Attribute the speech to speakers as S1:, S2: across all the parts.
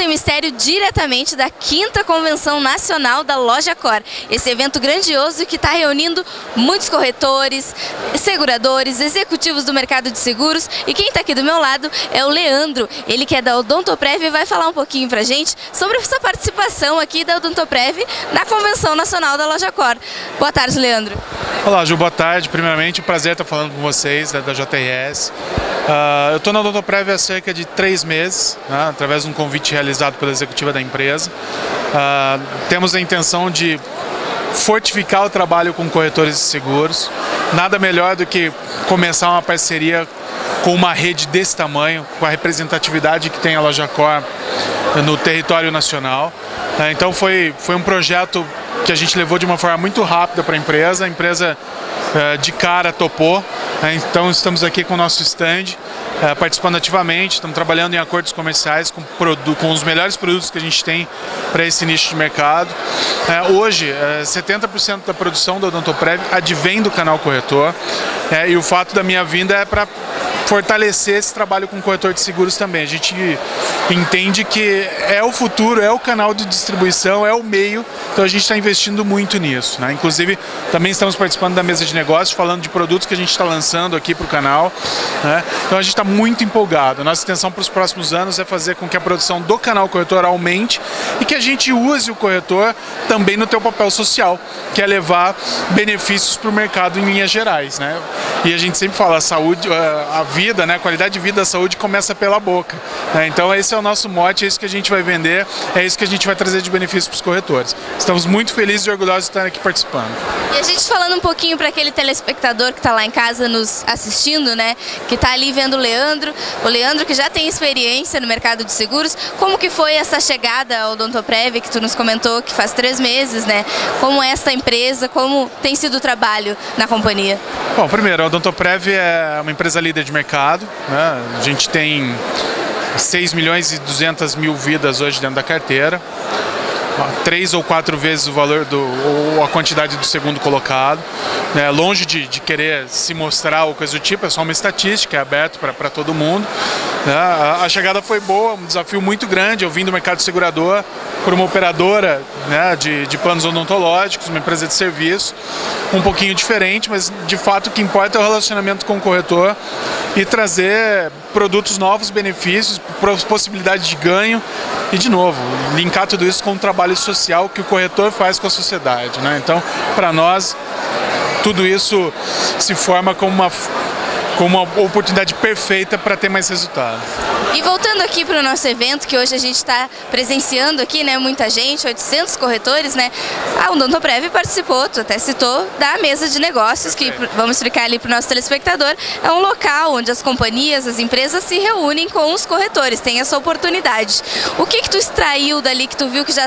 S1: Sem Mistério diretamente da 5ª Convenção Nacional da Lojacor. Esse evento grandioso que está reunindo muitos corretores, seguradores, executivos do mercado de seguros. E quem está aqui do meu lado é o Leandro, ele que é da Odontoprev e vai falar um pouquinho pra gente sobre essa participação aqui da Odontoprev na Convenção Nacional da Lojacor. Boa tarde, Leandro.
S2: Olá, Ju, boa tarde. Primeiramente, um prazer estar falando com vocês da JRS. Eu estou na Odontoprev há cerca de 3 meses, né, através de um convite realizado pela executiva da empresa. Temos a intenção de fortificar o trabalho com corretores de seguros. Nada melhor do que começar uma parceria com uma rede desse tamanho, com a representatividade que tem a Lojacor no território nacional. Então foi um projeto que a gente levou de uma forma muito rápida para a empresa de cara topou. Então estamos aqui com o nosso stand, participando ativamente, estamos trabalhando em acordos comerciais com os melhores produtos que a gente tem para esse nicho de mercado. Hoje, 70% da produção da Odontoprev advém do canal corretor, e o fato da minha vinda é para fortalecer esse trabalho com o corretor de seguros também. A gente entende que é o futuro, é o canal de distribuição, é o meio, então a gente está investindo muito nisso, né? Inclusive, também estamos participando da mesa de negócios, falando de produtos que a gente está lançando aqui para o canal, né? Então a gente está muito empolgado. Nossa intenção para os próximos anos é fazer com que a produção do canal corretor aumente e que a gente use o corretor também no teu papel social, que é levar benefícios para o mercado em linhas gerais, né? E a gente sempre fala, a saúde, a vida, né, a qualidade de vida da saúde começa pela boca, né? Então esse é o nosso mote, é isso que a gente vai vender, é isso que a gente vai trazer de benefício para os corretores. Estamos muito felizes e orgulhosos de estar aqui participando.
S1: E a gente falando um pouquinho para aquele telespectador que está lá em casa nos assistindo, né, que está ali vendo o Leandro que já tem experiência no mercado de seguros, como que foi essa chegada ao Odontoprev, que tu nos comentou que faz 3 meses, né? Como é essa empresa, como tem sido o trabalho na companhia?
S2: Bom, primeiro, a Odontoprev é uma empresa líder de mercado, né? A gente tem 6 milhões e 200 mil vidas hoje dentro da carteira, 3 ou 4 vezes o valor ou a quantidade do segundo colocado, né? Longe de querer se mostrar ou coisa do tipo, é só uma estatística, é aberto para todo mundo, né? A chegada foi boa, um desafio muito grande. Eu vim do mercado segurador por uma operadora, né, de planos odontológicos, uma empresa de serviço, um pouquinho diferente, mas de fato o que importa é o relacionamento com o corretor e trazer produtos novos, benefícios, possibilidade de ganho e, de novo, linkar tudo isso com o trabalho social que o corretor faz com a sociedade, né? Então, para nós, tudo isso se forma como uma oportunidade perfeita para ter mais resultado.
S1: E voltando aqui para o nosso evento, que hoje a gente está presenciando aqui, né, muita gente, 800 corretores, né? A Odontoprev participou, tu até citou, da mesa de negócios, que vamos explicar ali para o nosso telespectador, é um local onde as companhias, as empresas se reúnem com os corretores, tem essa oportunidade. O que tu extraiu dali, que tu viu que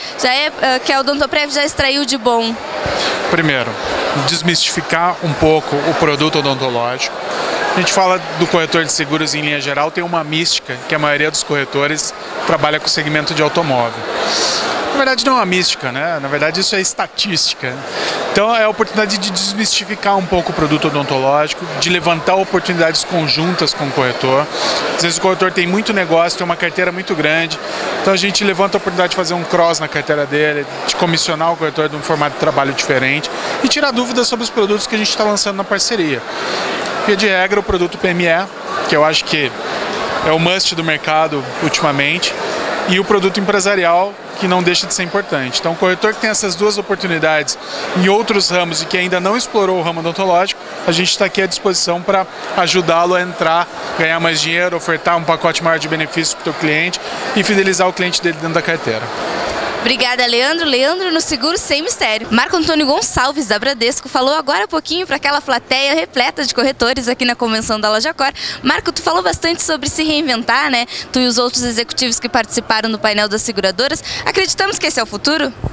S1: que a Odontoprev já extraiu de bom?
S2: Primeiro, desmistificar um pouco o produto odontológico. A gente fala do corretor de seguros em linha geral, tem uma mística que a maioria dos corretores trabalha com o segmento de automóvel. Na verdade não é uma mística, né? Na verdade isso é estatística. Então é a oportunidade de desmistificar um pouco o produto odontológico, de levantar oportunidades conjuntas com o corretor. Às vezes o corretor tem muito negócio, tem uma carteira muito grande, então a gente levanta a oportunidade de fazer um cross na carteira dele, de comissionar o corretor de um formato de trabalho diferente e tirar dúvidas sobre os produtos que a gente está lançando na parceria. Via de regra, o produto PME, que eu acho que é o must do mercado ultimamente, e o produto empresarial, que não deixa de ser importante. Então, o corretor que tem essas duas oportunidades em outros ramos e que ainda não explorou o ramo odontológico, a gente está aqui à disposição para ajudá-lo a entrar, ganhar mais dinheiro, ofertar um pacote maior de benefícios para o teu cliente e fidelizar o cliente dele dentro da carteira.
S1: Obrigada, Leandro. Leandro no Seguro Sem Mistério. Marco Antônio Gonçalves, da Bradesco, falou agora há pouquinho para aquela plateia repleta de corretores aqui na Convenção da Lojacor. Marco, tu falou bastante sobre se reinventar, né? Tu e os outros executivos que participaram do painel das seguradoras. Acreditamos que esse é o futuro?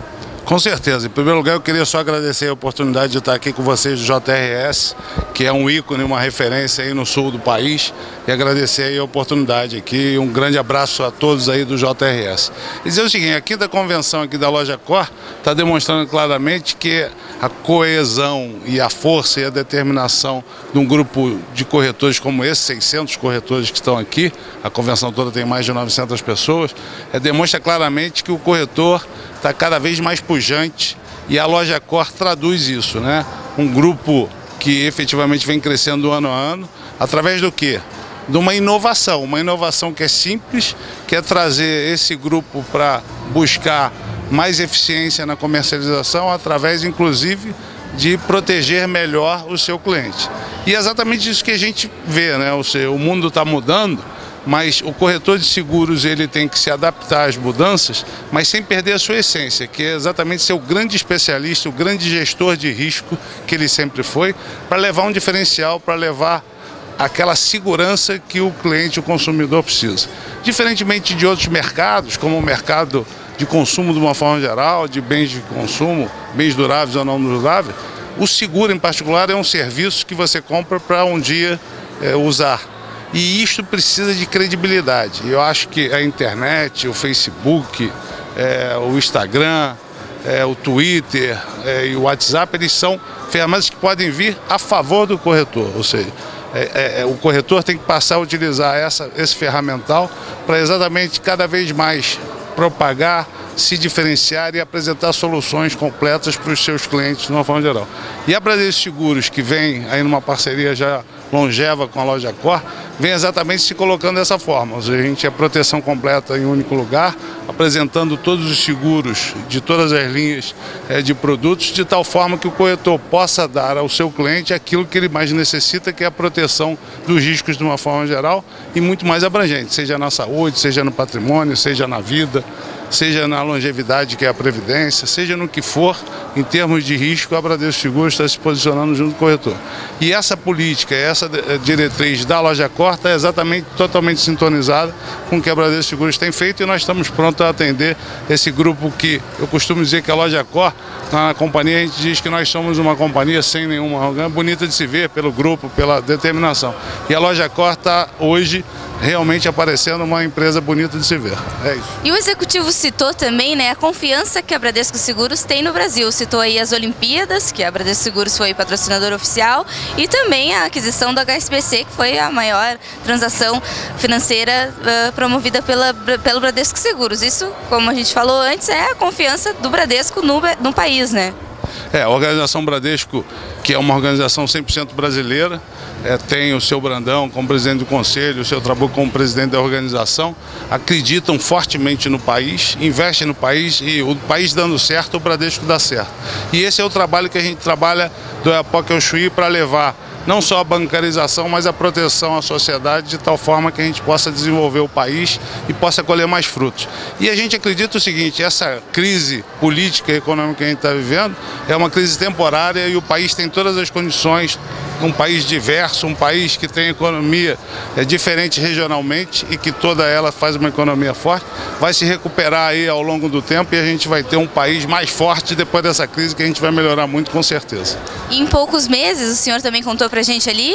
S3: Com certeza. Em primeiro lugar, eu queria só agradecer a oportunidade de estar aqui com vocês do JRS, que é um ícone, uma referência aí no sul do país, e agradecer aí a oportunidade aqui. Um grande abraço a todos aí do JRS. E dizer o seguinte, a quinta convenção aqui da Loja Cor está demonstrando claramente que a coesão e a força e a determinação de um grupo de corretores como esse, 600 corretores que estão aqui, a convenção toda tem mais de 900 pessoas, demonstra claramente que o corretor está cada vez mais pujante e a Loja Cor traduz isso, né? Um grupo que efetivamente vem crescendo ano a ano, através do quê? De uma inovação que é simples, que é trazer esse grupo para buscar mais eficiência na comercialização, através inclusive de proteger melhor o seu cliente. E é exatamente isso que a gente vê, né? Ou seja, o mundo está mudando, mas o corretor de seguros ele tem que se adaptar às mudanças, mas sem perder a sua essência, que é exatamente ser o grande especialista, o grande gestor de risco que ele sempre foi, para levar um diferencial, para levar aquela segurança que o cliente, o consumidor precisa. Diferentemente de outros mercados, como o mercado de consumo de uma forma geral, de bens de consumo, bens duráveis ou não duráveis, o seguro em particular é um serviço que você compra para um dia usar. E isto precisa de credibilidade. Eu acho que a internet, o Facebook, o Instagram, o Twitter e o WhatsApp, eles são ferramentas que podem vir a favor do corretor. Ou seja, o corretor tem que passar a utilizar esse ferramental para exatamente cada vez mais propagar, se diferenciar e apresentar soluções completas para os seus clientes de uma forma geral. E a Bradesco Seguros, que vem aí numa parceria já longeva com a Loja Cor, vem exatamente se colocando dessa forma. A gente é proteção completa em um único lugar, apresentando todos os seguros de todas as linhas de produtos, de tal forma que o corretor possa dar ao seu cliente aquilo que ele mais necessita, que é a proteção dos riscos de uma forma geral e muito mais abrangente, seja na saúde, seja no patrimônio, seja na vida, seja na longevidade, que é a previdência, seja no que for, em termos de risco, a Bradesco Seguros está se posicionando junto com o corretor. E essa política, essa diretriz da Loja Cor está exatamente, totalmente sintonizada com o que a Bradesco Seguros tem feito, e nós estamos prontos a atender esse grupo que eu costumo dizer que a Loja Cor, na companhia, a gente diz que nós somos uma companhia sem nenhuma arrogância, bonita de se ver pelo grupo, pela determinação. E a Loja Cor está hoje realmente aparecendo uma empresa bonita de se ver. É isso.
S1: E o executivo citou também, né, a confiança que a Bradesco Seguros tem no Brasil. Citou aí as Olimpíadas, que a Bradesco Seguros foi patrocinador oficial, e também a aquisição da HSBC, que foi a maior transação financeira promovida pelo Bradesco Seguros. Isso, como a gente falou antes, é a confiança do Bradesco no país, né?
S3: A organização Bradesco, que é uma organização 100% brasileira, tem o seu Brandão como presidente do conselho, o seu Trabuco como presidente da organização, acreditam fortemente no país, investem no país, e o país dando certo, o Bradesco dá certo. E esse é o trabalho que a gente trabalha do Iapoque ao Chuí para levar não só a bancarização, mas a proteção à sociedade, de tal forma que a gente possa desenvolver o país e possa colher mais frutos. E a gente acredita o seguinte, essa crise política e econômica que a gente está vivendo é uma crise temporária, e o país tem todas as condições, um país diverso, um país que tem economia diferente regionalmente e que toda ela faz uma economia forte, vai se recuperar aí ao longo do tempo, e a gente vai ter um país mais forte depois dessa crise, que a gente vai melhorar muito, com certeza.
S1: E em poucos meses, o senhor também contou pra gente ali,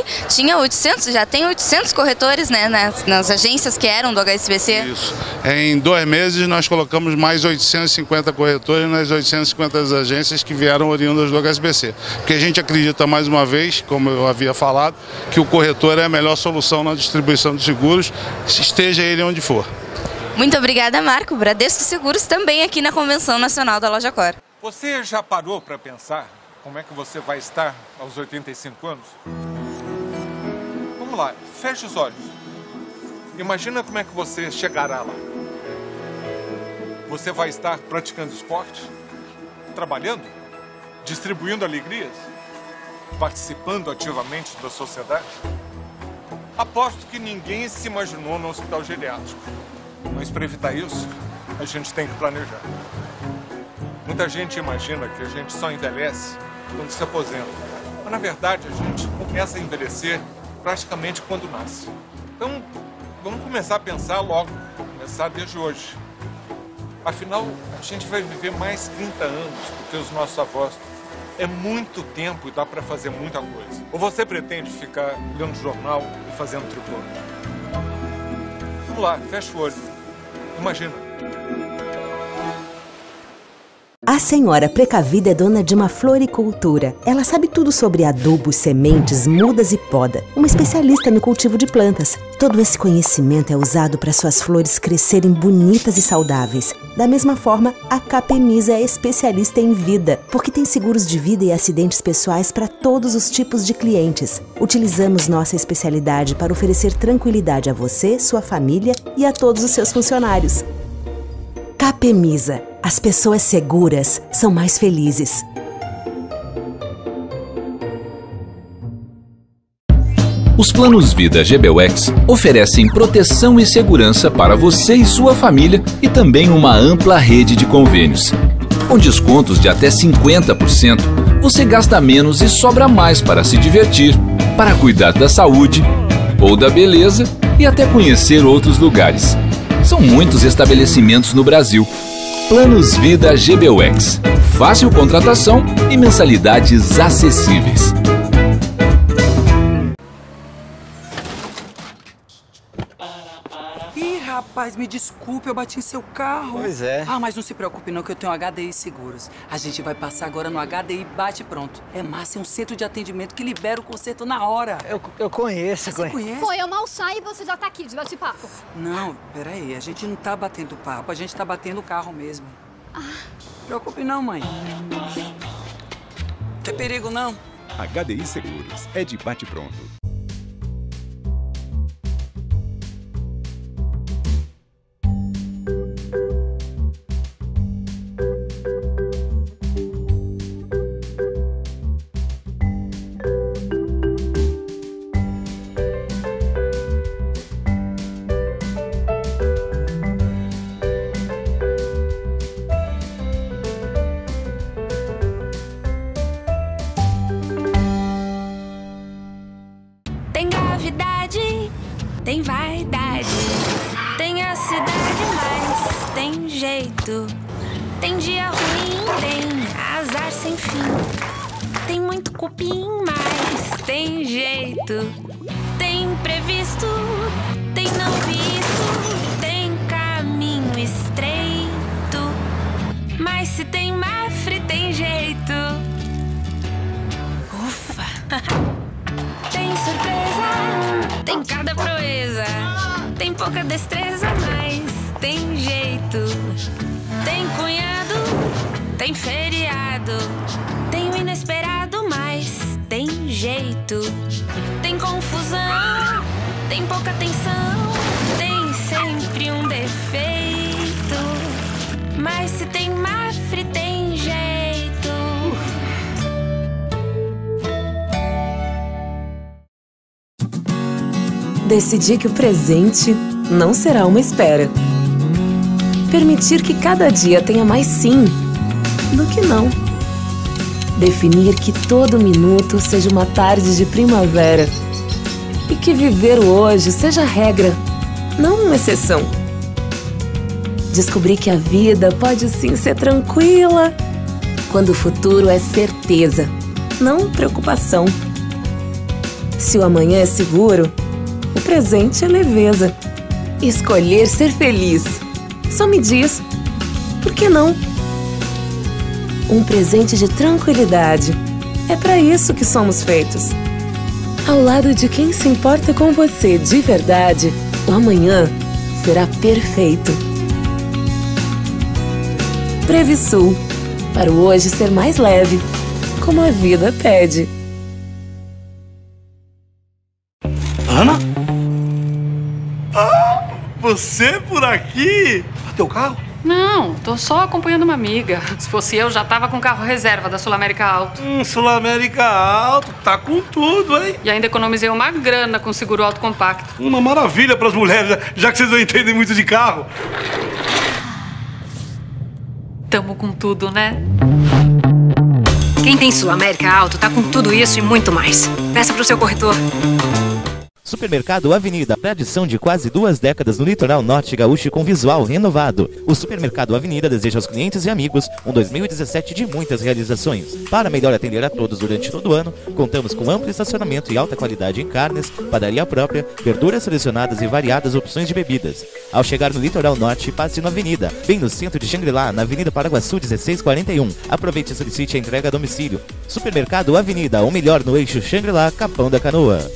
S1: já tem 800 corretores, né, nas agências que eram do HSBC?
S3: Isso. Em 2 meses nós colocamos mais 850 corretores nas 850 agências que vieram oriundas do HSBC. Porque a gente acredita, mais uma vez, como eu havia falado, que o corretor é a melhor solução na distribuição de seguros, esteja ele onde for.
S1: Muito obrigada, Marco. Bradesco Seguros também aqui na Convenção Nacional da Loja Cor.
S4: Você já parou para pensar como é que você vai estar aos 85 anos? Vamos lá, feche os olhos. Imagina como é que você chegará lá. Você vai estar praticando esporte, trabalhando, distribuindo alegrias, participando ativamente da sociedade? Aposto que ninguém se imaginou no hospital geriátrico. Mas para evitar isso, a gente tem que planejar. Muita gente imagina que a gente só envelhece quando se aposenta. Mas na verdade a gente começa a envelhecer praticamente quando nasce. Então vamos começar a pensar logo, começar desde hoje. Afinal, a gente vai viver mais 30 anos do que os nossos avós. É muito tempo e dá para fazer muita coisa. Ou você pretende ficar lendo jornal e fazendo tricô? Vamos lá, fecha o olho. Imagina.
S5: A senhora precavida é dona de uma floricultura. Ela sabe tudo sobre adubos, sementes, mudas e poda. Uma especialista no cultivo de plantas. Todo esse conhecimento é usado para suas flores crescerem bonitas e saudáveis. Da mesma forma, a Capemisa é especialista em vida, porque tem seguros de vida e acidentes pessoais para todos os tipos de clientes. Utilizamos nossa especialidade para oferecer tranquilidade a você, sua família e a todos os seus funcionários. Capemisa. As pessoas seguras são mais felizes.
S6: Os planos Vida GBUX oferecem proteção e segurança para você e sua família e também uma ampla rede de convênios. Com descontos de até 50%, você gasta menos e sobra mais para se divertir, para cuidar da saúde ou da beleza e até conhecer outros lugares. São muitos estabelecimentos no Brasil. Planos Vida GBUX. Fácil contratação e mensalidades acessíveis.
S7: Ih, rapaz, me desculpe, eu bati em seu carro.
S8: Pois é.
S7: Ah, mas não se preocupe não, que eu tenho HDI Seguros. A gente vai passar agora no HDI Bate Pronto. É massa, é um centro de atendimento que libera o conserto na hora.
S8: Eu conheço,
S7: Você conhece?
S9: Pô, eu mal saio e você já tá aqui, de bate-papo.
S7: Não, peraí, a gente não tá batendo papo, a gente tá batendo o carro mesmo. Não se preocupe não, mãe. Não tem perigo não.
S10: HDI Seguros é de bate pronto.
S11: Tem vaidade, tem a cidade, mas tem jeito. Tem dia ruim, tem azar sem fim. Tem muito cupim, mas tem jeito. Tem imprevisto, tem não visto. Tem caminho estreito, mas se tem Mafre, tem jeito. Ufa! Tem surpresa, tem cada proeza. Tem pouca destreza, mas tem jeito. Tem cunhado, tem feriado. Tem o inesperado, mas tem jeito. Tem confusão, tem pouca atenção. Tem sempre um defeito, mas se tem Mafre, tem jeito.
S5: Decidir que o presente não será uma espera. Permitir que cada dia tenha mais sim do que não. Definir que todo minuto seja uma tarde de primavera. E que viver o hoje seja regra, não uma exceção. Descobrir que a vida pode sim ser tranquila, quando o futuro é certeza, não preocupação. Se o amanhã é seguro, o presente é leveza. Escolher ser feliz. Só me diz, por que não? Um presente de tranquilidade. É para isso que somos feitos. Ao lado de quem se importa com você de verdade, o amanhã será perfeito. Previsul. Para o hoje ser mais leve, como a vida pede.
S12: Ana? Ah, você por aqui? Bateu o carro?
S13: Não, tô só acompanhando uma amiga. Se fosse eu, já tava com carro reserva da Sul América Alto.
S12: Sul América Alto, tá com tudo, hein?
S13: E ainda economizei uma grana com seguro alto compacto.
S12: Uma maravilha pras mulheres, já que vocês não entendem muito de carro.
S13: Tamo com tudo, né?
S14: Quem tem Sul América Alto tá com tudo isso e muito mais. Peça pro seu corretor.
S8: Supermercado Avenida, tradição de quase 2 décadas no litoral norte gaúcho com visual renovado. O Supermercado Avenida deseja aos clientes e amigos um 2017 de muitas realizações. Para melhor atender a todos durante todo o ano, contamos com amplo estacionamento e alta qualidade em carnes, padaria própria, verduras selecionadas e variadas opções de bebidas. Ao chegar no litoral norte, passe na Avenida, bem no centro de Xangri-Lá, na Avenida Paraguaçu 1641. Aproveite e solicite a entrega a domicílio. Supermercado Avenida, o melhor no eixo Xangri-Lá, Capão da Canoa.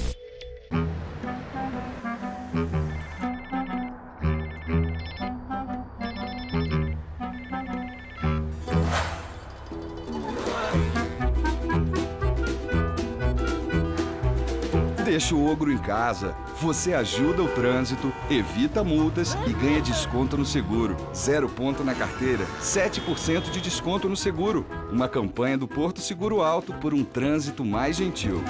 S10: Deixa o ogro em casa. Você ajuda o trânsito, evita multas e ganha desconto no seguro. 0 ponto na carteira, 7% de desconto no seguro. Uma campanha do Porto Seguro Alto por um trânsito mais gentil.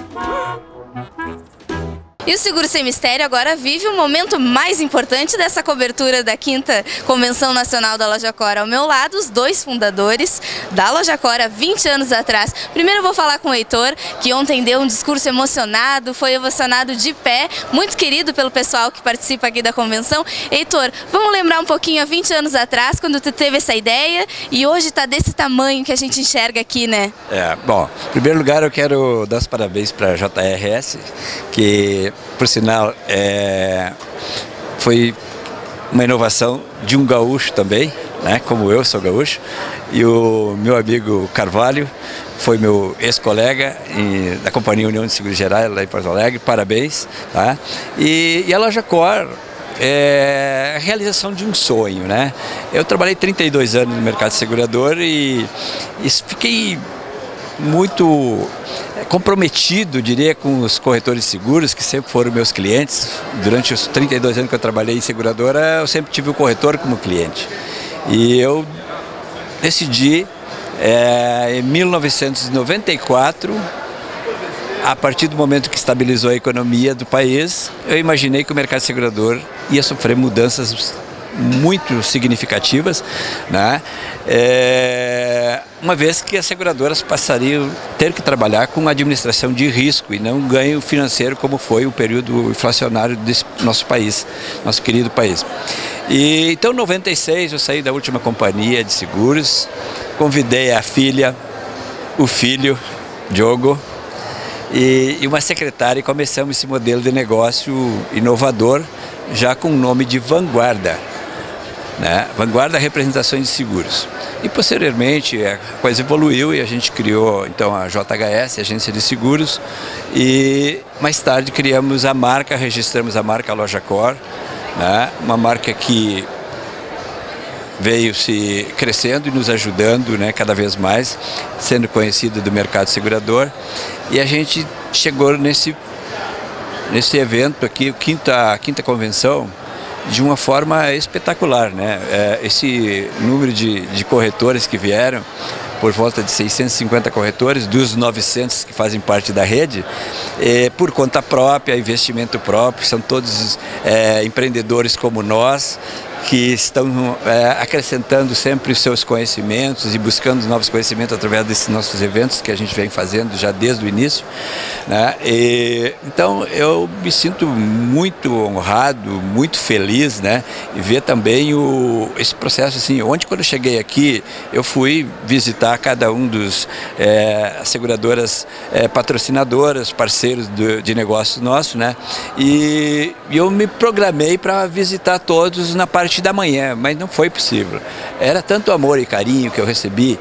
S1: E o Seguro Sem Mistério agora vive o momento mais importante dessa cobertura da 5ª Convenção Nacional da Lojacor. Ao meu lado, os 2 fundadores da Lojacor há 20 anos atrás. Primeiro eu vou falar com o Heitor, que ontem deu um discurso emocionado, foi ovacionado de pé, muito querido pelo pessoal que participa aqui da convenção. Heitor, vamos lembrar um pouquinho há 20 anos atrás, quando tu teve essa ideia e hoje está desse tamanho que a gente enxerga aqui, né?
S14: Bom, em primeiro lugar eu quero dar os parabéns para a JRS, que por sinal, foi uma inovação de um gaúcho também, né? Como eu sou gaúcho, e o meu amigo Carvalho foi meu ex-colega da Companhia União de Seguros Gerais lá em Porto Alegre, parabéns, tá? E a Lojacor é a realização de um sonho, né? Eu trabalhei 32 anos no mercado segurador e fiquei muito comprometido, diria, com os corretores de seguros, que sempre foram meus clientes. Durante os 32 anos que eu trabalhei em seguradora, eu sempre tive o corretor como cliente. E eu decidi, em 1994, a partir do momento que estabilizou a economia do país, eu imaginei que o mercado segurador ia sofrer mudanças muito significativas, né? Uma vez que as seguradoras passariam a ter que trabalhar com administração de risco e não ganho financeiro, como foi o período inflacionário desse nosso país, nosso querido país. E então, em 96, eu saí da última companhia de seguros, convidei a filha, o filho, Diogo, e uma secretária, e começamos esse modelo de negócio inovador, já com o nome de Vanguarda, né? Vanguarda Representações de Seguros. E posteriormente a coisa evoluiu e a gente criou então a JHS, Agência de Seguros, e mais tarde criamos a marca, registramos a marca Lojacor, né? Uma marca que veio se crescendo e nos ajudando, né, cada vez mais, sendo conhecida do mercado segurador, e a gente chegou nesse evento aqui, a quinta convenção, de uma forma espetacular, né? Esse número de corretores que vieram, por volta de 650 corretores, dos 900 que fazem parte da rede, por conta própria, investimento próprio, são todos empreendedores como nós, que estão acrescentando sempre os seus conhecimentos e buscando novos conhecimentos através desses nossos eventos que a gente vem fazendo já desde o início, né? Então eu me sinto muito honrado, muito feliz, né? E ver também esse processo assim, onde quando eu cheguei aqui eu fui visitar cada um dos seguradoras patrocinadoras, parceiros de negócios nossos, né? E eu me programei para visitar todos na parte da manhã, mas não foi possível. Era tanto amor e carinho que eu recebi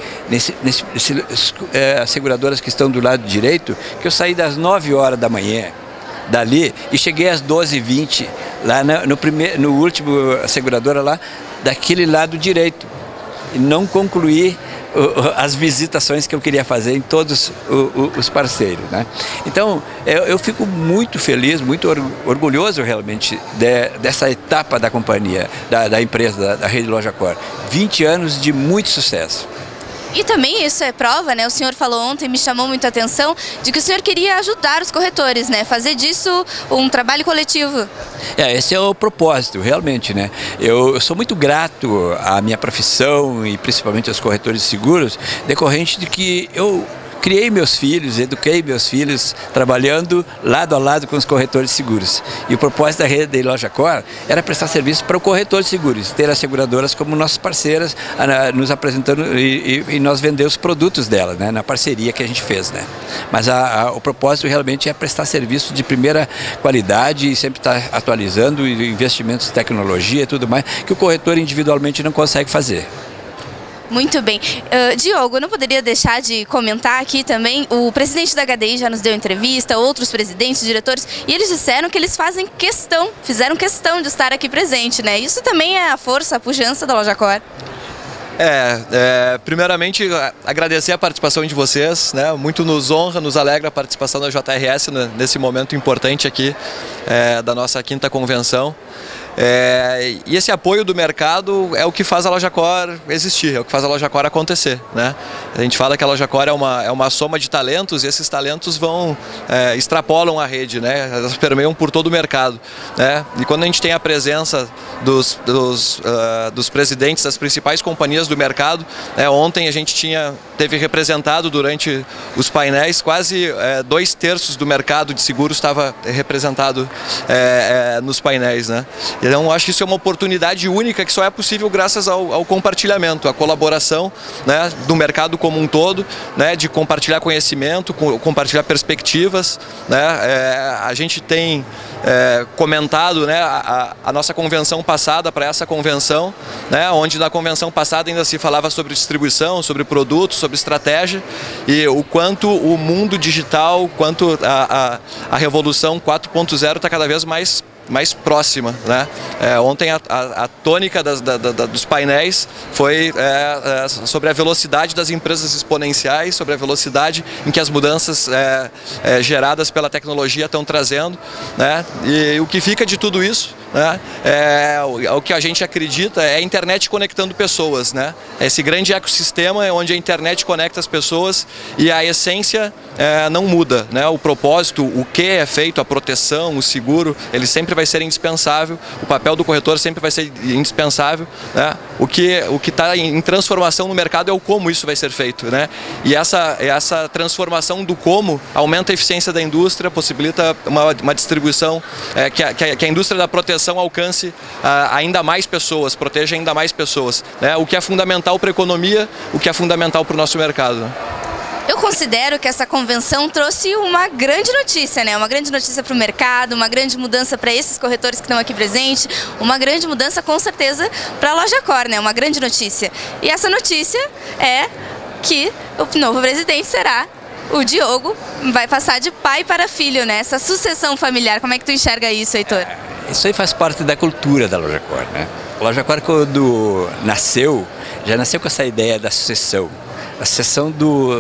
S14: as seguradoras que estão do lado direito, que eu saí das 9 horas da manhã dali e cheguei às 12h20 lá no último seguradora lá daquele lado direito e não concluí as visitações que eu queria fazer em todos os parceiros, né? Então eu fico muito feliz, muito orgulhoso realmente dessa etapa da companhia, da empresa, da Rede Lojacor. 20 anos de muito sucesso.
S1: E também isso é prova, né? O senhor falou ontem, me chamou muito a atenção, de que o senhor queria ajudar os corretores, né? Fazer disso um trabalho coletivo.
S14: Esse é o propósito, realmente, né? Eu sou muito grato à minha profissão e principalmente aos corretores de seguros, decorrente de que eu criei meus filhos, eduquei meus filhos trabalhando lado a lado com os corretores de seguros. E o propósito da rede LojaCor era prestar serviço para o corretor de seguros, ter as seguradoras como nossas parceiras, nos apresentando e nós vender os produtos dela, né, na parceria que a gente fez, né. Mas o propósito realmente é prestar serviço de primeira qualidade e sempre estar atualizando investimentos em tecnologia e tudo mais, que o corretor individualmente não consegue fazer.
S1: Muito bem. Diogo, eu não poderia deixar de comentar aqui também, o presidente da HDI já nos deu entrevista, outros presidentes, diretores, e eles disseram que eles fizeram questão de estar aqui presente, né? Isso também é a força, a pujança da LojaCor.
S15: Primeiramente agradecer a participação de vocês, né? Muito nos honra, nos alegra a participação da JRS nesse momento importante aqui da nossa 5ª convenção. E esse apoio do mercado é o que faz a LojaCor existir, é o que faz a LojaCor acontecer, né? A gente fala que a LojaCor é uma soma de talentos e esses talentos extrapolam a rede, né? Elas permeiam por todo o mercado, né? E quando a gente tem a presença dos presidentes das principais companhias do mercado, ontem a gente teve representado durante os painéis, quase 2/3 do mercado de seguros estava representado nos painéis, né? Então, eu acho que isso é uma oportunidade única que só é possível graças ao compartilhamento, à colaboração, né, do mercado como um todo, né, de compartilhar conhecimento, compartilhar perspectivas, né. A gente tem comentado, né, a nossa convenção passada para essa convenção, né, onde na convenção passada ainda se falava sobre distribuição, sobre produtos, sobre estratégia e o quanto o mundo digital, quanto a revolução 4.0 está cada vez mais próxima, né? Ontem a tônica dos painéis foi sobre a velocidade das empresas exponenciais, sobre a velocidade em que as mudanças geradas pela tecnologia estão trazendo, né? E o que fica de tudo isso, né, o que a gente acredita é a internet conectando pessoas, né? Esse grande ecossistema é onde a internet conecta as pessoas e a essência não muda, né? O propósito, o que é feito, a proteção, o seguro, ele sempre vai ser indispensável, o papel do corretor sempre vai ser indispensável, né? O que está em transformação no mercado é o como isso vai ser feito, né? E essa transformação do como aumenta a eficiência da indústria, possibilita uma distribuição que a indústria da proteção alcance ainda mais pessoas, proteja ainda mais pessoas, né? O que é fundamental para a economia, o que é fundamental para o nosso mercado, né?
S1: Eu considero que essa convenção trouxe uma grande notícia, né? Uma grande notícia para o mercado, uma grande mudança para esses corretores que estão aqui presentes, uma grande mudança com certeza para a LojaCor, né? Uma grande notícia. E essa notícia é que o novo presidente será o Diogo, vai passar de pai para filho, né? Essa sucessão familiar, como é que tu enxerga isso, Heitor?
S14: Isso aí faz parte da cultura da LojaCor, né? A LojaCor, quando nasceu, já nasceu com essa ideia da sucessão. A sucessão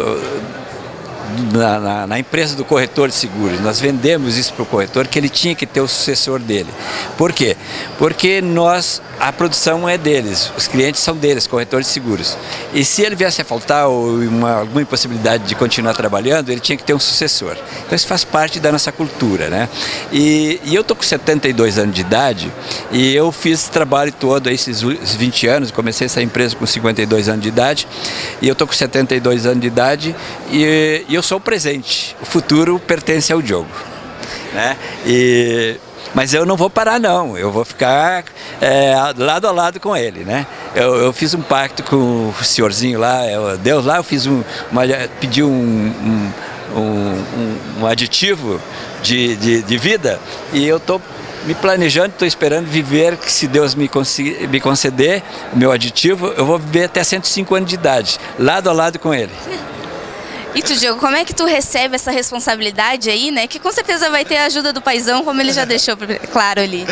S14: na empresa do corretor de seguros. Nós vendemos isso para o corretor, que ele tinha que ter o sucessor dele. Por quê? Porque a produção é deles, os clientes são deles, corretores de seguros. E se ele viesse a faltar ou alguma impossibilidade de continuar trabalhando, ele tinha que ter um sucessor. Então isso faz parte da nossa cultura, né? E eu estou com 72 anos de idade e eu fiz esse trabalho todo, esses 20 anos, comecei essa empresa com 52 anos de idade e eu estou com 72 anos de idade e eu sou o presente, o futuro pertence ao Diogo, né? Mas eu não vou parar não, eu vou ficar lado a lado com ele, né? Eu fiz um pacto com o senhorzinho lá, Deus lá, eu fiz pedi um aditivo de vida e eu estou me planejando, estou esperando viver, que se Deus me conceder o meu aditivo, eu vou viver até 105 anos de idade, lado a lado com ele.
S1: E tu, Diogo, como é que tu recebe essa responsabilidade aí, né? Que com certeza vai ter a ajuda do paizão, como ele já deixou claro ali.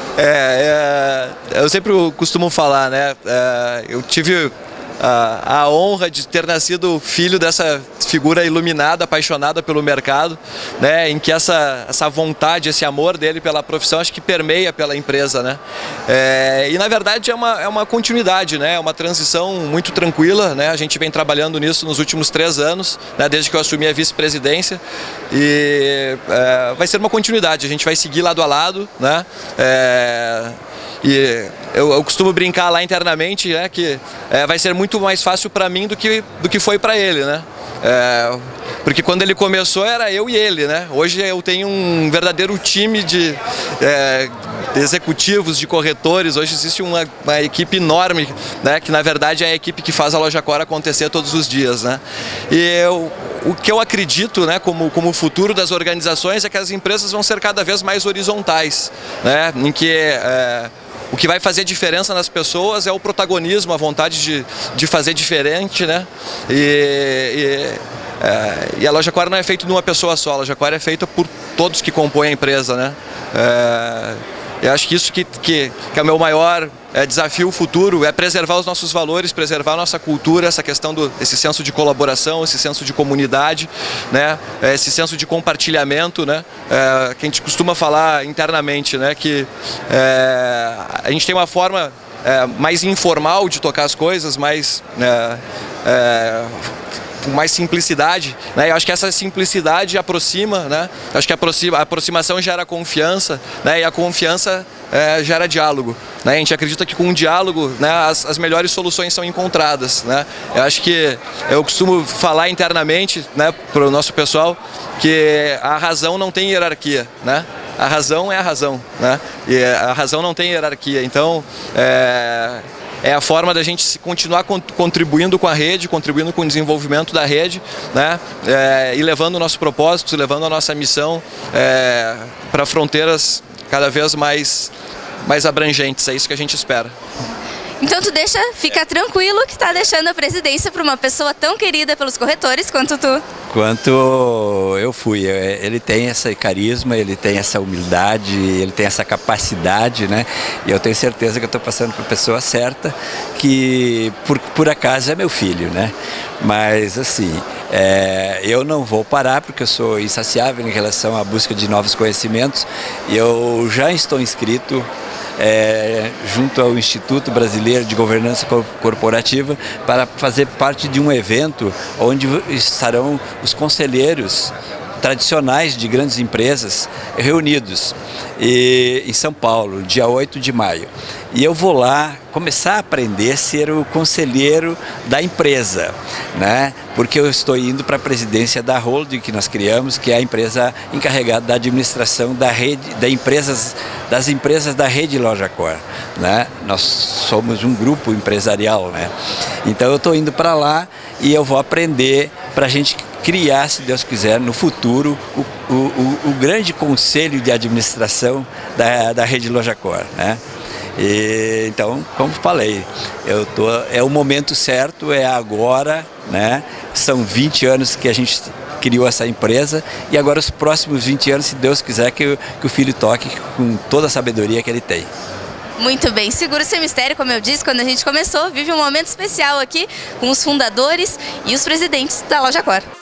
S15: Eu sempre costumo falar, né? Eu tive a honra de ter nascido filho dessa figura iluminada, apaixonada pelo mercado, né, em que essa vontade, esse amor dele pela profissão, acho que permeia pela empresa, né? E na verdade é uma continuidade, né? É uma transição muito tranquila, né? A gente vem trabalhando nisso nos últimos 3 anos, né, desde que eu assumi a vice-presidência e vai ser uma continuidade, a gente vai seguir lado a lado, né? E eu costumo brincar lá internamente, né, que vai ser muito mais fácil para mim do que foi para ele, né? Porque quando ele começou era eu e ele, né? Hoje eu tenho um verdadeiro time de executivos, de corretores. Hoje existe uma equipe enorme, né? Que na verdade é a equipe que faz a LojaCor acontecer todos os dias, né? E o que eu acredito, né, como futuro das organizações é que as empresas vão ser cada vez mais horizontais, né? Em que o que vai fazer diferença nas pessoas é o protagonismo, a vontade de fazer diferente, né? E a LojaCor não é feita de uma pessoa só, a LojaCor é feita por todos que compõem a empresa, né? Eu acho que isso que é o meu maior desafio futuro, é preservar os nossos valores, preservar a nossa cultura, essa questão esse senso de colaboração, esse senso de comunidade, né? Esse senso de compartilhamento, né? Que a gente costuma falar internamente, né? Que a gente tem uma forma mais informal de tocar as coisas, com mais simplicidade, né? Eu acho que essa simplicidade aproxima, né? Eu acho que a aproximação gera confiança, né? E a confiança gera diálogo, né? A gente acredita que com um diálogo, né, as melhores soluções são encontradas, né? Eu acho que eu costumo falar internamente, né, para o nosso pessoal, que a razão não tem hierarquia, né? A razão é a razão, né? E a razão não tem hierarquia, então é a forma da gente continuar contribuindo com a rede, contribuindo com o desenvolvimento da rede, né? E levando o nosso propósito, levando a nossa missão para fronteiras cada vez mais abrangentes. É isso que a gente espera.
S1: Então fica tranquilo que está deixando a presidência para uma pessoa tão querida pelos corretores quanto tu.
S14: Quanto eu fui. Ele tem esse carisma, ele tem essa humildade, ele tem essa capacidade, né? E eu tenho certeza que eu estou passando para a pessoa certa, que por acaso é meu filho, né? Mas assim, eu não vou parar porque eu sou insaciável em relação à busca de novos conhecimentos. Eu já estou inscrito junto ao Instituto Brasileiro de Governança Corporativa para fazer parte de um evento onde estarão os conselheiros tradicionais de grandes empresas reunidos em São Paulo, dia 8 de maio. E eu vou lá começar a aprender a ser o conselheiro da empresa, né? Porque eu estou indo para a presidência da holding que nós criamos, que é a empresa encarregada da administração da rede, das empresas da rede LojaCor, né? Nós somos um grupo empresarial, né? Então eu estou indo para lá e eu vou aprender para a gente criar, se Deus quiser, no futuro, o grande conselho de administração da rede LojaCor, né? E, então, como falei, é o momento certo, é agora, né? São 20 anos que a gente criou essa empresa e agora os próximos 20 anos, se Deus quiser, que o filho toque com toda a sabedoria que ele tem.
S1: Muito bem, Seguro Sem Mistério, como eu disse quando a gente começou, vive um momento especial aqui com os fundadores e os presidentes da LojaCor.